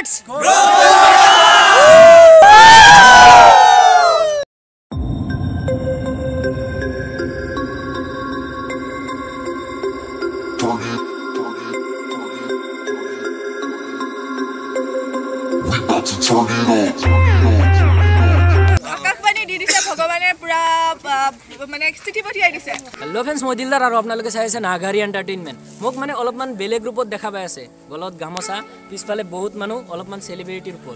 Let's grow! Hello friends, মই দিলদাৰ আৰু আপোনালোকে চাই আছে নাগাৰী এন্টাৰটেইনমেন্ট মোক মানে অলপমান বেলেগ গ্ৰুপত দেখা পাই আছে গলত গামোচা পিছফালে বহুত মানুহ অলপমান সেলিব্ৰিটিৰ ওপৰত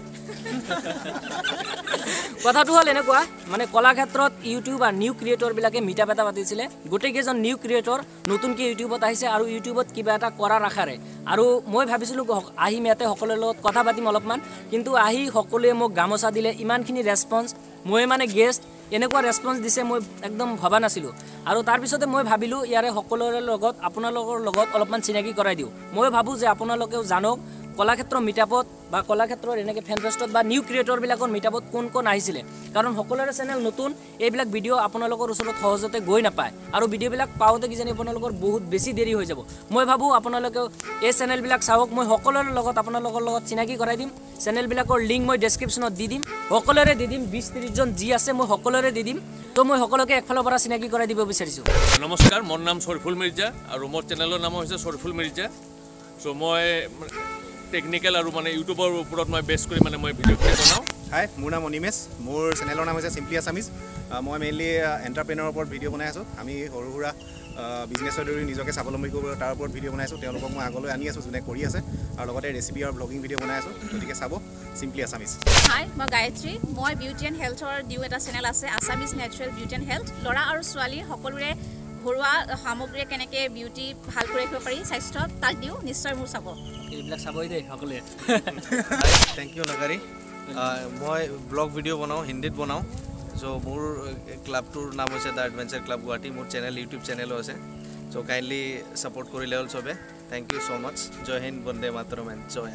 কথাটো হল এনেকুৱা মানে কলাক্ষেত্ৰত ইউটিউব আৰু নিউ ক্ৰিয়েটৰ বিলাকে মিটআপ এটা পাতিছিলে গোটেই কেজন নিউ ক্ৰিয়েটৰ নতুনকৈ ইউটিউবত আহিছে আৰু ইউটিউবত কিবা এটা কৰাৰ আশাৰে আৰু মই ভাবিছিলো আহি মেতে সকলোৰ লগত কথা পাতিম অলপমান কিন্তু আহি সকলোৱে মোক গামোচা দিলে ইমানখিনি ৰেসপন্স মই মানে গেষ্ট এনেকুৱা ৰেসপন্স দিছে মই একদম ভাবা নাছিলো আৰু তাৰ পিছতে মই ভাবিলো ইয়াৰে সকলোৰে লগত আপোনালোকৰ লগত অলপমান চিনাকি কৰাই দিও মই ভাবো যে আপোনালোকেও জানক কলাক্ষেত্ৰ মিটআপত বা কলাক্ষেত্ৰৰ এনেকে ফেন ফেষ্টত বা নিউ ক্ৰিয়েটৰ বিলাকৰ মিটআপত কোন আহিছিলে কাৰণ সকলোৰে চেনেল নতুন এইবিলাক ভিডিও আপোনালোকৰ ওচৰত সহজতে গৈ নাপায় আৰু ভিডিও বিলাক পাওতে কিজানি আপোনালোকৰ বহুত বেছি দেৰি হৈ যাব মই ভাবো আপোনালোকে এই চেনেল বিলাক চাওক মই সকলোৰে লগত আপোনালোকৰ লগত চিনাকি কৰাই দিম চেনেল বিলাকৰ লিংক মই ডেসক্ৰিপচনত দি দিম সকলোৰে দি দিম 20-30 জন যি আছে মই সকলোৰে দি দিম তো মই সকলোকে একফালৰ পৰা চিনাকি কৰাই দিব বিচাৰিছো নমস্কাৰ মোৰ নাম সৰিফুল মিৰ্জা আৰু মোৰ চেনেলৰ নাম হৈছে সৰিফুল মিৰ্জা সো মই টেকনিক্যাল আৰু মানে ইউটিউবৰ ওপৰত মই বেছ কৰি মানে মই ভিডিও বনাও হাই মোৰ নাম অনিমেশ মোৰ চেনেলৰ নাম হৈছে সিম্পলি আছামিজ মই মেইনলি এন্টাৰপ্ৰেনাৰৰ ওপৰত ভিডিও বনাই আছো আমি সৰু সুৰা বিজনেছৰ দৰে নিজকে স্বাৱলম্বী কৰিব তাৰ ওপৰত ভিডিও বনাই আছো তেওঁলোকক মই আগলৈ আনি আছো যোনে কৰি আছে আৰু লগতে ৰেচিপি আৰু ব্লগিং ভিডিও বনাই আছো গতিকে চাব সিম্পলি আছামিজ হাই মই গায়ত্ৰী মই বিউটি এণ্ড হেল্থৰ দিও এটা চেনেল আছে Assamese natural beauty and health ল'ৰা আৰু ছোৱালী সকলোৰে ঘৰুৱা সামগ্ৰী কেনেকৈ বিউটি ভাল কৰি ৰাখিব পাৰি স্বাস্থ্য তাক দিও নিশ্চয় মোৰ চাব এইবিলাক চাবই দে সকলোৱে থ্যাংক ইউ নাগাৰী মই ব্লগ ভিডিও বনাও হিন্দীত বনাও সো মোৰ ক্লাবটোৰ নাম হৈছে দ্য এডভেঞ্চাৰ ক্লাব গুৱাহাটী মোৰ চেনেল ইউটিউব চেনেলো আছে সো কাইণ্ডলি ছাপোৰ্ট কৰিলে হ'ল চবে থ্যাংক ইউ সো মাচ জয় হিন্দ বন্দে মাতৰম এণ্ড জয়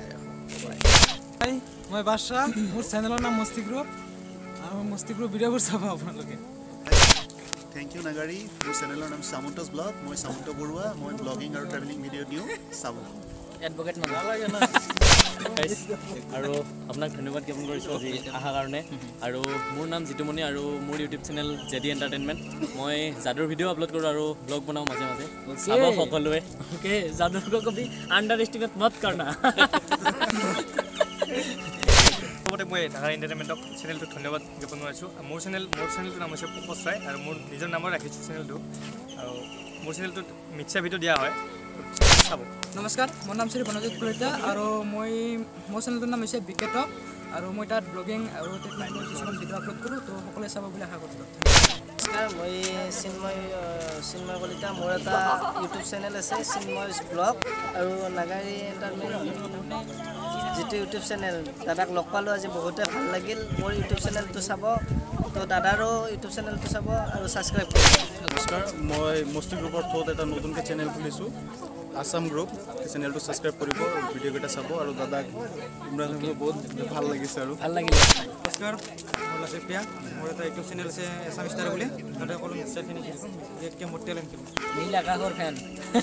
হাই মই বাদশা মোৰ চেনেলৰ নাম মস্তি গ্ৰুপ আৰু মস্তি গ্ৰুপ ভিডিঅ'বোৰ চাব আপোনালোকে থ্যাংক ইউ নাগাৰী মোৰ চেনেলৰ নাম সামন্তস ব্লগ মই সামন্ত বৰুৱা মই ব্লগিং আৰু ট্ৰেভেলিং ভিডিঅ' দিওঁ চাব এডভোকেট নালাগে না আৰু আপোনাক ধন্যবাদ জ্ঞাপন কৰিছোঁ আজি অহাৰ কাৰণে আৰু মোৰ নাম জিতুমণি আৰু মোৰ ইউটিউব চেনেল জেডি এণ্টাৰটেইনমেণ্ট মই যাদুৰ ভিডিঅ' আপলোড কৰোঁ আৰু ব্লগ বনাওঁ মাজে মাজে চাব সকলোৱে ओके जादू को कभी अंडर एस्टिमेट मत करना মই নাগাৰী এণ্টাৰটেইনমেণ্টক চেনেলটো ধন্যবাদ জ্ঞাপন কৰিছোঁ মোৰ চেনেলটোৰ নাম হৈছে পকচ ৰায় আৰু মোৰ নিজৰ নামৰ ৰাখিছোঁ চেনেলটো আৰু মোৰ চেনেলটোত মিক্সাৰ ভিডিঅ' দিয়া হয় চাব নমস্কাৰ মোৰ নাম শ্ৰী বনজিৎ কলিতা আৰু মোৰ চেনেলটোৰ নাম হৈছে বিকেট আৰু মই তাত ব্লগিং আৰু টেকনিকেল কিছুমান ভিডিঅ' আপলোড কৰোঁ তো সকলোৱে চাব বুলি আশা কৰিছোঁ নমস্কাৰ মই চিন্ময় কলিতা মোৰ এটা ইউটিউব চেনেল আছে চিন্ময় ব্লগ আৰু নাগাৰী এণ্টাৰটেইনমেণ্ট যিটো ইউটিউব চেনেল দাদাক লগ পালোঁ আজি বহুতে ভাল লাগিল মোৰ ইউটিউব চেনেলটো চাব তো দাদাৰো ইউটিউব চেনেলটো চাব আৰু ছাবস্ক্ৰাইব কৰিব নমস্কাৰ মই মস্তি গ্ৰুপৰ থ্ৰুত এটা নতুনকৈ চেনেল খুলিছোঁ আসাম গ্ৰুপ চেনেলটো ছাবস্ক্ৰাইব কৰিব ভিডিঅ'কেইটা চাব আৰু দাদাক বহুত ভাল লাগিছে আৰু ভাল লাগিল নমস্কাৰ মোৰ লাচিপ্ৰিয়া মোৰ এটা ইউটিউব চেনেল আছে এছাম ষ্টাৰ বুলি তাতে সকলো নিশ্চয়খিনি যেনেকৈ মোৰ টেলেণ্ট নীল আকাশৰ ফেন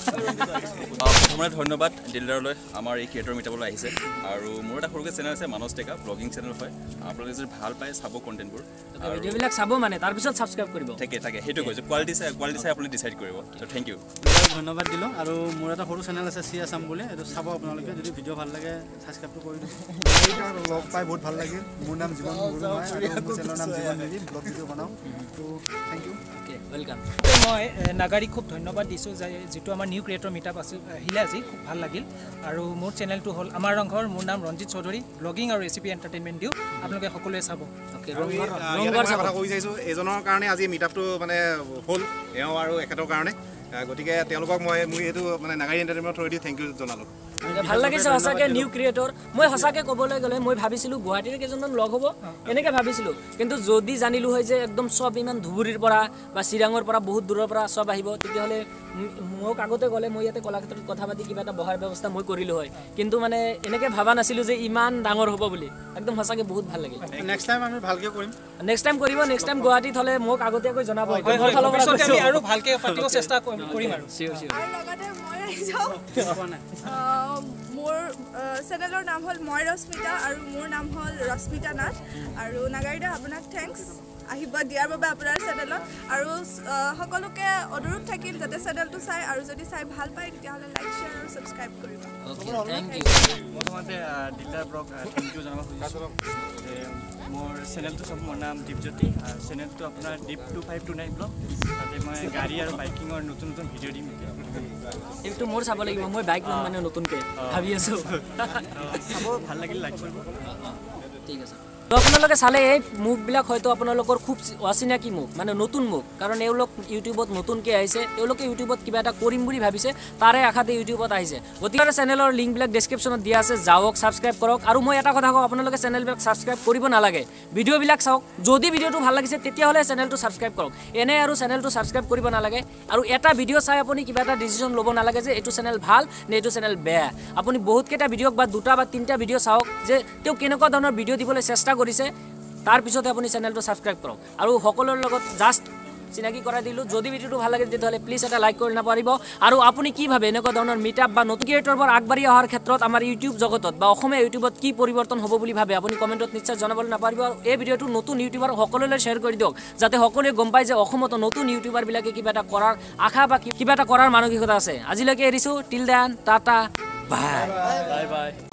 প্ৰথমে ধন্যবাদ দিলদাৰলৈ আমাৰ এই ক্ৰিয়েটৰ মিটাবলৈ আহিছে আৰু মোৰ এটা সৰুকৈ চেনেল আছে মানস টেকা ব্লগিং চেনেল হয় আপোনালোকে যদি ভাল পায় চাব কণ্টেণ্টবোৰ ভিডিঅ'বিলাক চাব মানে তাৰপিছত ছাবস্ক্ৰাইব কৰিব থাকে সেইটো কৈছোঁ কোৱালিটি চাই আপুনি ডিচাইড কৰিব ত' থেংক ইউ ধন্যবাদ দিলোঁ আৰু মোৰ এটা সৰু চেনেল আছে চি আছাম বুলি এইটো চাব আপোনালোকে যদি ভিডিঅ' ভাল লাগে ছাবস্ক্ৰাইবটো কৰি দিব লগ পাই বহুত ভাল লাগিল মোৰ নাম জীৱন মোৰ চেনেলৰ নাম জীৱন মেলি ব্লগ ভিডিঅ' বনাওঁ তো থেংক ইউ ৱেলকাম মই নাগাৰীক খুব ধন্যবাদ দিছোঁ যে যিটো আমাৰ নিউ ক্ৰিয়েটৰ মিটআপ আছিল আহিলে আজি খুব ভাল লাগিল আৰু মোৰ চেনেলটো হ'ল আমাৰ ৰংঘৰ মোৰ নাম ৰঞ্জিত চৌধুৰী ব্লগিং আৰু ৰেচিপি এণ্টাৰটেইনমেণ্ট দিওঁ আপোনালোকে সকলোৱে চাব কথা কৈ চাইছোঁ এজনৰ কাৰণে আজি মিটআপটো মানে হ'ল এওঁ আৰু এখেতৰ কাৰণে গতিকে তেওঁলোকক মই এইটো মানে নাগাৰী এণ্টাৰটেইনমেণ্টৰ থ্ৰুদি থেংক ইউ জনালোঁ ভাল লাগিছে সঁচাকৈ নিউ ক্ৰিয়েটৰ মই সঁচাকৈ ক'বলৈ গ'লে মই ভাবিছিলোঁ গুৱাহাটীৰ কেইজনমান লগ হ'ব এনেকৈ ভাবিছিলোঁ কিন্তু যদি জানিলোঁ হয় যে একদম চব ইমান ধুবুৰীৰ পৰা বা চিৰাঙৰ পৰা বহুত দূৰৰ পৰা চব আহিব তেতিয়াহ'লে মোক আগতে গ'লে মই ইয়াতে কলাক্ষেত্ৰত কথা পাতি কিবা এটা বহাৰ ব্যৱস্থা মই কৰিলোঁ হয় কিন্তু মানে এনেকৈ ভাবা নাছিলোঁ যে ইমান ডাঙৰ হ'ব বুলি একদম সঁচাকৈ বহুত ভাল লাগিল নেক্সট টাইম আমি ভালকৈ কৰিম নেক্সট টাইম কৰিব নেক্সট টাইম গুৱাহাটীত হ'লে মোক আগতীয়াকৈ জনাব আৰু ভালকৈ পাতিব চেষ্টা কৰিম আৰু লগতে মই আহি যাওঁ মোৰ মোৰ চেনেলৰ নাম হ'ল মই ৰশ্মিতা আৰু মোৰ নাম হ'ল ৰশ্মিতা নাথ আৰু নাগাৰীদা আপোনাক থেংকছ আহিব দিয়াৰ বাবে আপোনাৰ চেনেলত আৰু সকলোকে অনুৰোধ থাকিল যাতে চেনেলটো চাই আৰু যদি চাই ভাল পায় তেতিয়াহ'লে লাইক শ্বেয়াৰ আৰু ছাবস্ক্ৰাইব কৰিব প্ৰথমতে দিলদাৰ ব্লগ থেংক ইউ জনাব খুজিছোঁ যে মোৰ চেনেলটো চব মোৰ নাম দীপজ্যোতি চেনেলটো আপোনাৰ দীপ 2529 ব্লগ তাতে মই গাড়ী আৰু বাইকিঙৰ নতুন নতুন ভিডিঅ' দিম এইটো মোৰ চাব লাগিব মই বাইক ল'ম মানে নতুনকৈ ভাবি আছোঁ চাব ভাল লাগিল লাইক কৰিব ঠিক আছে তো আপোনালোকে চালে এই মুখবিলাক হয়তো আপোনালোকৰ খুব অচিনাকি মুখ মানে নতুন মুখ কাৰণ এওঁলোক ইউটিউবত নতুনকৈ আহিছে এওঁলোকে ইউটিউবত কিবা এটা কৰিম বুলি ভাবিছে তাৰে আশাতে ইউটিউবত আহিছে গতিকে চেনেলৰ লিংকবিলাক ডেছক্ৰিপশ্যনত দিয়া আছে যাওক ছাবস্ক্ৰাইব কৰক আৰু মই এটা কথা কওঁ আপোনালোকে চেনেলবিলাক ছাবস্ক্ৰাইব কৰিব নালাগে ভিডিঅ'বিলাক চাওক যদি ভিডিঅ'টো ভাল লাগিছে তেতিয়াহ'লে চেনেলটো ছাবস্ক্ৰাইব কৰক এনে আৰু চেনেলটো ছাবস্ক্ৰাইব কৰিব নালাগে আৰু এটা ভিডিঅ' চাই আপুনি কিবা এটা ডিচিশ্যন ল'ব নালাগে যে এইটো চেনেল ভাল নে এইটো চেনেল বেয়া আপুনি বহুতকেইটা ভিডিঅ'ক বা দুটা বা তিনিটা ভিডিঅ' চাওক যে তেওঁ কেনেকুৱা ধৰণৰ ভিডিঅ' দিবলৈ চেষ্টা কৰিছে তাৰপিছতে আপুনি চেনেলটো ছাবস্ক্ৰাইব কৰক আৰু সকলোৰ লগত জাষ্ট চিনাকি কৰাই দিলোঁ যদি ভিডিঅ'টো ভাল লাগে তেতিয়াহ'লে প্লিজ এটা লাইক কৰি নাপাৰিব আৰু আপুনি কি ভাবে এনেকুৱা ধৰণৰ মিটআপ বা নতুন ক্ৰিয়েটৰবোৰ আগবাঢ়ি অহাৰ ক্ষেত্ৰত আমাৰ ইউটিউব জগতত বা অসমীয়া ইউটিউবত কি পৰিৱৰ্তন হ'ব বুলি ভাবে আপুনি কমেণ্টত নিশ্চয় জনাবলৈ নাপাৰিব আৰু এই ভিডিঅ'টো নতুন ইউটিউবাৰ সকলোলৈ শ্বেয়াৰ কৰি দিয়ক যাতে সকলোৱে গম পায় যে অসমতো নতুন ইউটিউবাৰবিলাকে কিবা এটা কৰাৰ আশা বা কিবা এটা কৰাৰ মানসিকতা আছে আজিলৈকে এৰিছোঁ till then tata bye bye bye